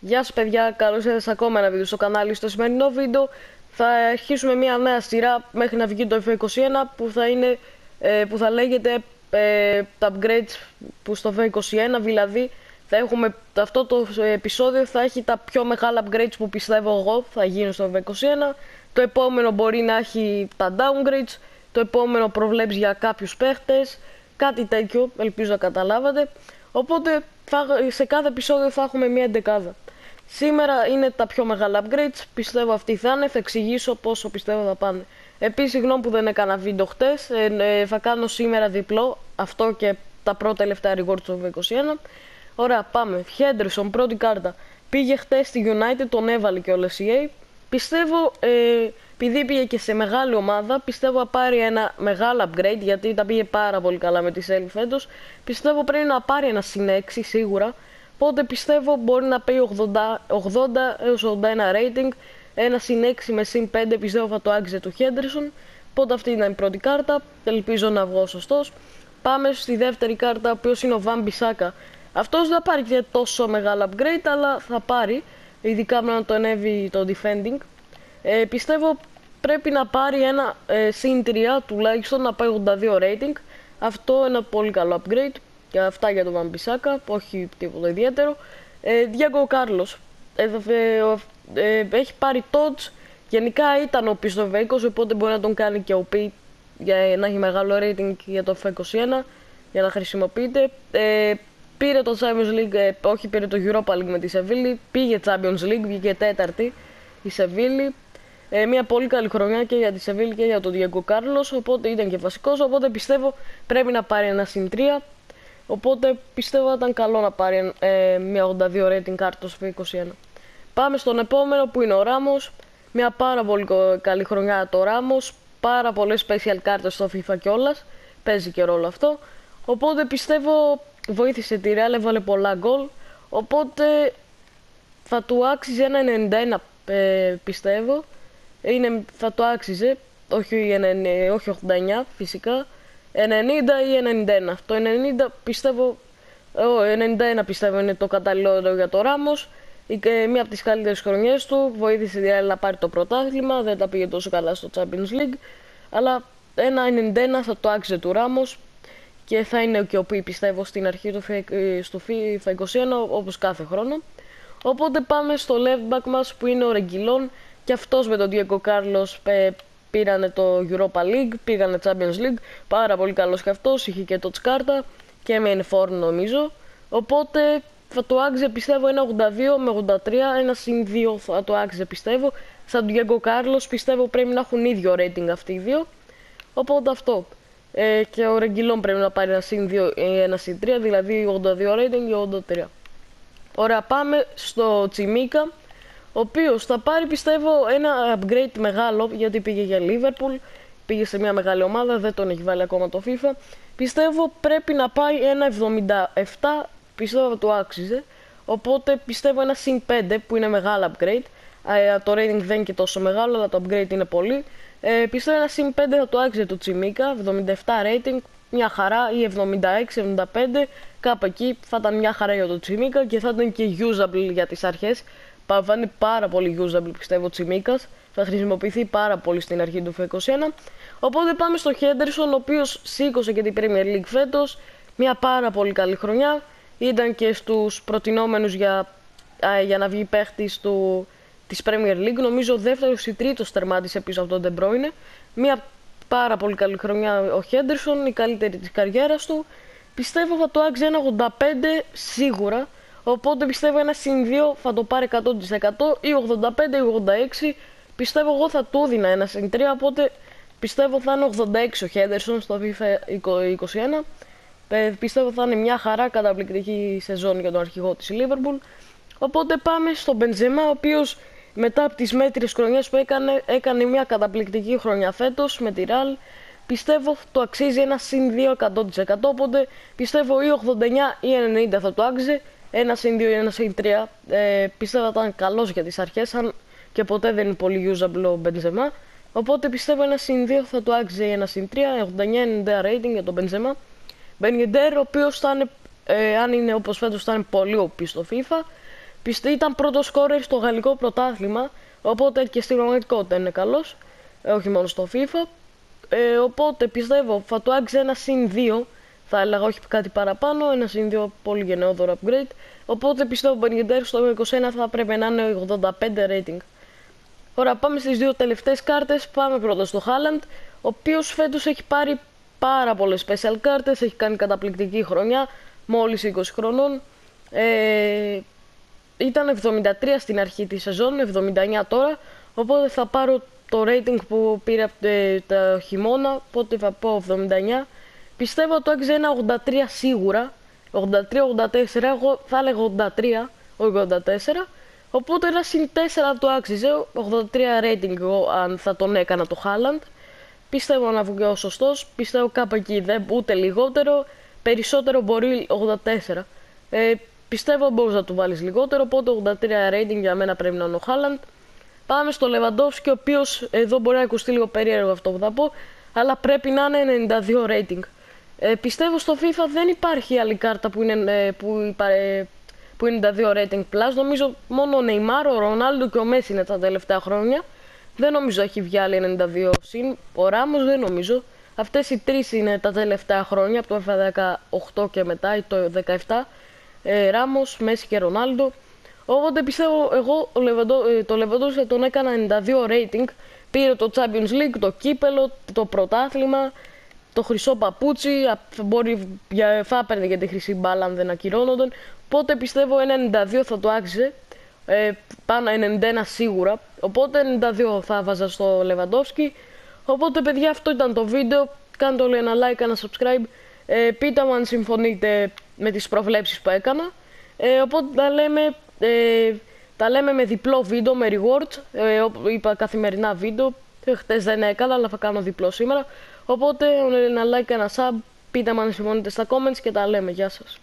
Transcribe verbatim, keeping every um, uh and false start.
Γεια σας παιδιά, καλώς ήρθατε σε ακόμα ένα βίντεο στο κανάλι. Στο σημερινό βίντεο θα αρχίσουμε μια νέα σειρά μέχρι να βγει το εφ είκοσι ένα που θα, είναι, ε, που θα λέγεται ε, τα upgrades που στο εφ είκοσι ένα, δηλαδή θα έχουμε, αυτό το επεισόδιο θα έχει τα πιο μεγάλα upgrades που πιστεύω εγώ θα γίνουν στο εφ είκοσι ένα. Το επόμενο μπορεί να έχει τα downgrades, το επόμενο προβλέψει για κάποιους παίχτες, κάτι τέτοιο, ελπίζω να καταλάβατε. Οπότε θα, σε κάθε επεισόδιο θα έχουμε μια εντεκάδα. Σήμερα είναι τα πιο μεγάλα upgrades, πιστεύω αυτοί θα είναι, θα εξηγήσω πόσο πιστεύω θα πάνε. Επίσης, συγγνώμη που δεν έκανα βίντεο χτες, ε, ε, θα κάνω σήμερα διπλό, αυτό και τα πρώτα τελευταία rewards του εφ είκοσι ένα. Ωραία, πάμε. Henderson, πρώτη κάρτα. Πήγε χτες στη United, τον έβαλε και ο Λ Σι Έι. Πιστεύω, ε, επειδή πήγε και σε μεγάλη ομάδα, πιστεύω θα πάρει ένα μεγάλο upgrade, γιατί τα πήγε πάρα πολύ καλά με τη Σέλη φέτος. Πιστεύω πρέπει να πάρει ένα συν έξι σίγουρα. Οπότε πιστεύω μπορεί να πει ογδόντα έως ογδόντα ένα rating, ένα συν έξι με συν πέντε πιστεύω θα το άξιζε του Henderson. Οπότε αυτή ήταν η πρώτη κάρτα, ελπίζω να βγω σωστός. Πάμε στη δεύτερη κάρτα, ο οποίος είναι ο Βαν Μπισάκα. Αυτός δεν θα πάρει και τόσο μεγάλο upgrade, αλλά θα πάρει, ειδικά με να το ανέβει το defending. Ε, πιστεύω πρέπει να πάρει ένα ε, συν τρία τουλάχιστον, να πάει ογδόντα δύο rating. Αυτό είναι ένα πολύ καλό upgrade. Και αυτά για τον Βαν Μπισάκα, όχι τίποτα ιδιαίτερο. Ε, Διέγκο Κάρλος. Ε, ε, ε, έχει πάρει touch. Γενικά ήταν ο πι στο εφ είκοσι, οπότε μπορεί να τον κάνει και ο πι για να έχει μεγάλο rating για το εφ είκοσι ένα, για να χρησιμοποιείται. Ε, πήρε το Champions League, ε, όχι πήρε το Europa League με τη Σεβίλη. Πήγε Champions League, βγήκε τέταρτη η Σεβίλη. Ε, μια πολύ καλή χρονιά και για τη Σεβίλη και για τον Διέγκο Κάρλος, οπότε ήταν και βασικός. Οπότε πιστεύω πρέπει να πάρει ένα συν τρία. Οπότε πιστεύω ότι ήταν καλό να πάρει ε, μια ογδόντα δύο rating κάρτα στο εφ είκοσι ένα. Πάμε στον επόμενο που είναι ο Ράμος. Μια πάρα πολύ καλή χρονιά το Ράμος. Πάρα πολλές special κάρτες στο FIFA κιόλας. Παίζει και ρόλο αυτό. Οπότε πιστεύω βοήθησε τη Real, έβαλε πολλά γκολ. Οπότε θα του άξιζε ένα ενενήντα ένα ε, πιστεύω. Είναι, θα το άξιζε, όχι, όχι ογδόντα εννιά φυσικά. ενενήντα ή ενενήντα ένα. Το ενενήντα πιστεύω, ο, ενενήντα ένα πιστεύω είναι το καταλληλότερο για το Ράμος. Μία από τις καλύτερες χρονιές του. Βοήθησε δηλαδή να πάρει το πρωτάθλημα. Δεν τα πήγε τόσο καλά στο Champions League. Αλλά ένα ενενήντα ένα θα το άξιζε του Ράμος. Και θα είναι και ο Πι πιστεύω στην αρχή του στο FIFA είκοσι ένα, όπως κάθε χρόνο. Οπότε πάμε στο left back μας που είναι ο Ρεγκιλόν. Και αυτός με τον Diego Carlos πήρανε το Europa League, πήγανε Champions League, πάρα πολύ καλός και αυτός, είχε και touch κάρτα και main form νομίζω. Οπότε θα το άξιζε πιστεύω ένα ογδόντα δύο με ογδόντα τρία, ένα συν δύο θα το άξιζε πιστεύω. Σαν τον Diego Carlos πιστεύω πρέπει να έχουν ίδιο rating αυτοί οι δύο. Οπότε αυτό. Ε, και ο Ρεγκιλόν πρέπει να πάρει ένα συν δύο ή ένα συν τρία, δηλαδή ογδόντα δύο rating και ογδόντα τρία. Ωραία, πάμε στο Τσιμίκα, ο οποίος θα πάρει πιστεύω ένα upgrade μεγάλο, γιατί πήγε για Liverpool, πήγε σε μια μεγάλη ομάδα, δεν τον έχει βάλει ακόμα το FIFA. Πιστεύω πρέπει να πάει ένα εβδομήντα επτά, πιστεύω το άξιζε. Οπότε πιστεύω ένα συν πέντε που είναι μεγάλο upgrade. ε, Το rating δεν είναι και τόσο μεγάλο, αλλά το upgrade είναι πολύ. ε, Πιστεύω ένα συν πέντε θα το άξιζε το Τσιμίκα, εβδομήντα επτά rating, μια χαρά, ή εβδομήντα έξι εβδομήντα πέντε, κάπου εκεί θα ήταν μια χαρά για το Τσιμίκα και θα ήταν και usable για τις αρχές. Θα είναι πάρα πολύ usable πιστεύω ο Τσιμίκας. Θα χρησιμοποιηθεί πάρα πολύ στην αρχή του εφ είκοσι ένα. Οπότε πάμε στο Henderson, ο οποίος σήκωσε και την Premier League φέτος. Μια πάρα πολύ καλή χρονιά. Ήταν και στους προτινόμενους για, α, για να βγει παίχτης του, της Premier League. Νομίζω δεύτερος ή τρίτος τερμάτισε πίσω από τον De Bruyne. Μια πάρα πολύ καλή χρονιά ο Henderson, η καλύτερη της καριέρας του. Πιστεύω θα το άξιζε ένα ογδόντα πέντε σίγουρα. Οπότε πιστεύω ένα συν δύο θα το πάρει εκατό τοις εκατό ή ογδόντα πέντε ή ογδόντα έξι. Πιστεύω εγώ θα του έδινα ένα συν τρία, οπότε πιστεύω θα είναι ογδόντα έξι ο Henderson στο FIFA είκοσι ένα. Ε, πιστεύω θα είναι μια χαρά, καταπληκτική σεζόν για τον αρχηγό της Liverpool. Οπότε πάμε στον Benzema, ο οποίος μετά από τις μέτριες χρονιές που έκανε, έκανε μια καταπληκτική χρονιά φέτος με τη Real. Πιστεύω το αξίζει ένα συν δύο εκατό τοις εκατό, οπότε πιστεύω ή ογδόντα εννιά ή ενενήντα θα το άξιζε. Ένα συν δύο ή ένα συν τρία. Ε, πιστεύω ότι ήταν καλός για τις αρχές, αν και ποτέ δεν είναι πολύ usable ο Benzema. Οπότε πιστεύω ένα συν δύο θα το άξιζε ένα συν τρία, ογδόντα εννιά ενενήντα rating για τον Benzema. Ben Yedder, ο οποίος θα είναι, ε, αν είναι όπως φέτος, θα είναι πολύ ο πι στο FIFA. Πιστε, ήταν πρώτο σκόρερ στο γαλλικό πρωτάθλημα, οπότε και στην πραγματικότητα είναι καλός, ε, όχι μόνο στο FIFA. Ε, οπότε πιστεύω θα του άξιζε ένα συν δύο, θα έλεγα, όχι κάτι παραπάνω, ένα συν δύο πολύ γενναιόδωρο upgrade. Οπότε πιστεύω ο Ben Yedder στο είκοσι ένα θα πρέπει να είναι ογδόντα πέντε rating. Τώρα πάμε στις δύο τελευταίες κάρτες. Πάμε πρώτα στο Haaland, ο οποίος φέτος έχει πάρει πάρα πολλές special κάρτες, έχει κάνει καταπληκτική χρονιά, μόλις είκοσι χρονών. Ε, ήταν εβδομήντα τρία στην αρχή της σεζόν, εβδομήντα εννιά τώρα, οπότε θα πάρω το rating που πήρε από το χειμώνα, οπότε θα πω εβδομήντα εννιά. Πιστεύω ότι το άξιζε ένα ογδόντα τρία σίγουρα, ογδόντα τρία ογδόντα τέσσερα, εγώ θα έλεγα ογδόντα τρία, όχι ογδόντα τέσσερα. Οπότε ένα συν τέσσερα το άξιζε, ογδόντα τρία rating εγώ αν θα τον έκανα το Haaland. Πιστεύω να βγει ο σωστός, πιστεύω κάπου εκεί, δεν, ούτε λιγότερο, περισσότερο μπορεί ογδόντα τέσσερα. Ε, πιστεύω μπορείς να του βάλεις λιγότερο, οπότε ογδόντα τρία rating για μένα πρέπει να είναι ο Haaland. Πάμε στο Lewandowski, ο οποίος εδώ μπορεί να ακουστεί λίγο περίεργο αυτό που θα πω, αλλά πρέπει να είναι ενενήντα δύο rating. Ε, πιστεύω στο FIFA δεν υπάρχει άλλη κάρτα που είναι, που, ε, που είναι ενενήντα δύο rating plus. Νομίζω μόνο ο Neymar, ο Ρονάλντο και ο Messi είναι τα τελευταία χρόνια. Δεν νομίζω έχει βγάλει ενενήντα δύο συν. Ο Ράμος δεν νομίζω. Αυτές οι τρεις είναι τα τελευταία χρόνια, από το εφ δεκαοκτώ και μετά ή το δεκαεπτά. Ε, Ράμος, Μέση και Ρονάλντο. Οπότε πιστεύω εγώ το Lewandowski τον έκανα ενενήντα δύο rating. Πήρε το Champions League, το κύπελο, το πρωτάθλημα, το χρυσό παπούτσι. Μπορεί, θα έπαιρνε για τη χρυσή μπάλα αν δεν ακυρώνονταν. Οπότε πιστεύω ένα ενενήντα δύο θα το άξιζε. Ε, πάνω ενενήντα ένα σίγουρα. Οπότε ενενήντα δύο θα βάζα στο Lewandowski. Οπότε παιδιά, αυτό ήταν το βίντεο. Κάντε όλοι ένα like, ένα subscribe. Ε, πείτε μου αν συμφωνείτε με τις προβλέψεις που έκανα. Ε, οπότε τα λέμε, ε, τα λέμε με διπλό βίντεο, με rewards. Ε, είπα καθημερινά βίντεο. Χτες δεν έκανα, αλλά θα κάνω διπλό σήμερα. Οπότε ένα like, ένα sub. Πείτε μου αν συμφωνείτε στα comments και τα λέμε. Γεια σας.